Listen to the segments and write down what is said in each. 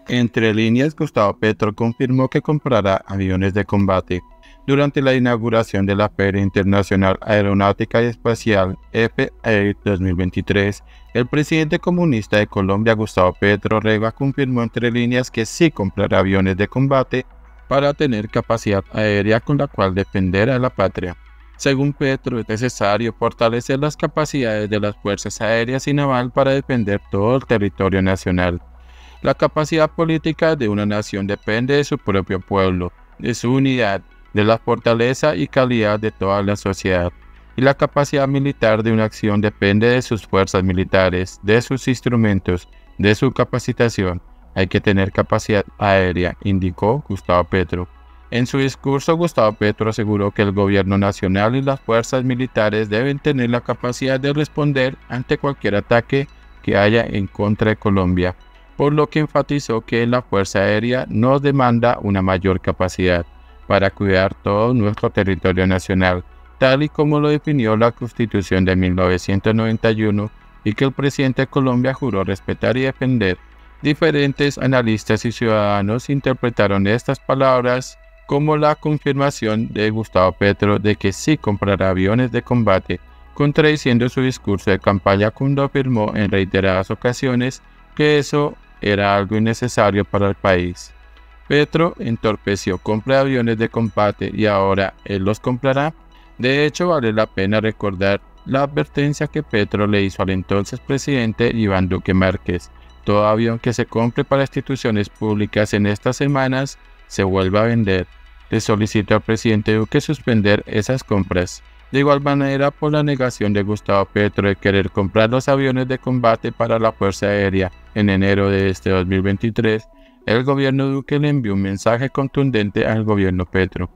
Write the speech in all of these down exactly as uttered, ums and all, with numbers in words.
Entre líneas, Gustavo Petro confirmó que comprará aviones de combate. Durante la inauguración de la Feria Internacional Aeronáutica y Espacial F A I R dos mil veintitrés, el presidente comunista de Colombia, Gustavo Petro Rega, confirmó entre líneas que sí comprará aviones de combate para tener capacidad aérea con la cual defender a la patria. Según Petro, es necesario fortalecer las capacidades de las fuerzas aéreas y naval para defender todo el territorio nacional. La capacidad política de una nación depende de su propio pueblo, de su unidad, de la fortaleza y calidad de toda la sociedad. Y la capacidad militar de una acción depende de sus fuerzas militares, de sus instrumentos, de su capacitación. Hay que tener capacidad aérea, indicó Gustavo Petro. En su discurso, Gustavo Petro aseguró que el gobierno nacional y las fuerzas militares deben tener la capacidad de responder ante cualquier ataque que haya en contra de Colombia, por lo que enfatizó que la Fuerza Aérea nos demanda una mayor capacidad para cuidar todo nuestro territorio nacional, tal y como lo definió la Constitución de mil novecientos noventa y uno y que el presidente de Colombia juró respetar y defender. Diferentes analistas y ciudadanos interpretaron estas palabras como la confirmación de Gustavo Petro de que sí comprará aviones de combate, contradiciendo su discurso de campaña cuando afirmó en reiteradas ocasiones que eso era algo innecesario para el país. Petro entorpeció compra de aviones de combate y ahora él los comprará. De hecho, vale la pena recordar la advertencia que Petro le hizo al entonces presidente Iván Duque Márquez: todo avión que se compre para instituciones públicas en estas semanas se vuelve a vender. Le solicitó al presidente Duque suspender esas compras. De igual manera, por la negación de Gustavo Petro de querer comprar los aviones de combate para la Fuerza Aérea en enero de este dos mil veintitrés, el gobierno Duque le envió un mensaje contundente al gobierno Petro.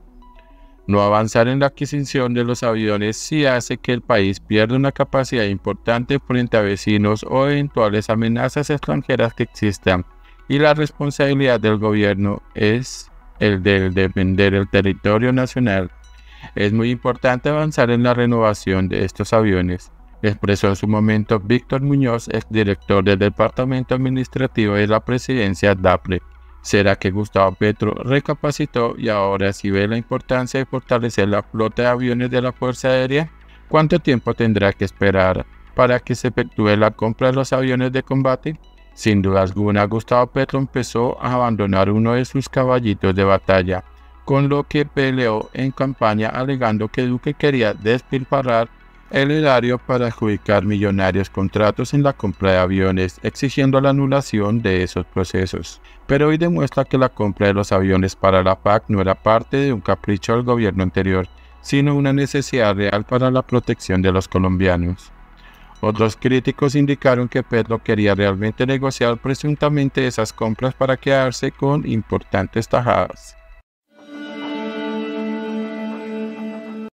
No avanzar en la adquisición de los aviones sí hace que el país pierda una capacidad importante frente a vecinos o eventuales amenazas extranjeras que existan, y la responsabilidad del gobierno es el de defender el territorio nacional. Es muy importante avanzar en la renovación de estos aviones, expresó en su momento Víctor Muñoz, exdirector del Departamento Administrativo de la Presidencia DAPRE. ¿Será que Gustavo Petro recapacitó y ahora sí ve la importancia de fortalecer la flota de aviones de la Fuerza Aérea? ¿Cuánto tiempo tendrá que esperar para que se efectúe la compra de los aviones de combate? Sin duda alguna, Gustavo Petro empezó a abandonar uno de sus caballitos de batalla, con lo que peleó en campaña alegando que Duque quería despilfarrar el erario para adjudicar millonarios contratos en la compra de aviones, exigiendo la anulación de esos procesos. Pero hoy demuestra que la compra de los aviones para la P A C no era parte de un capricho del gobierno anterior, sino una necesidad real para la protección de los colombianos. Otros críticos indicaron que Petro quería realmente negociar presuntamente esas compras para quedarse con importantes tajadas.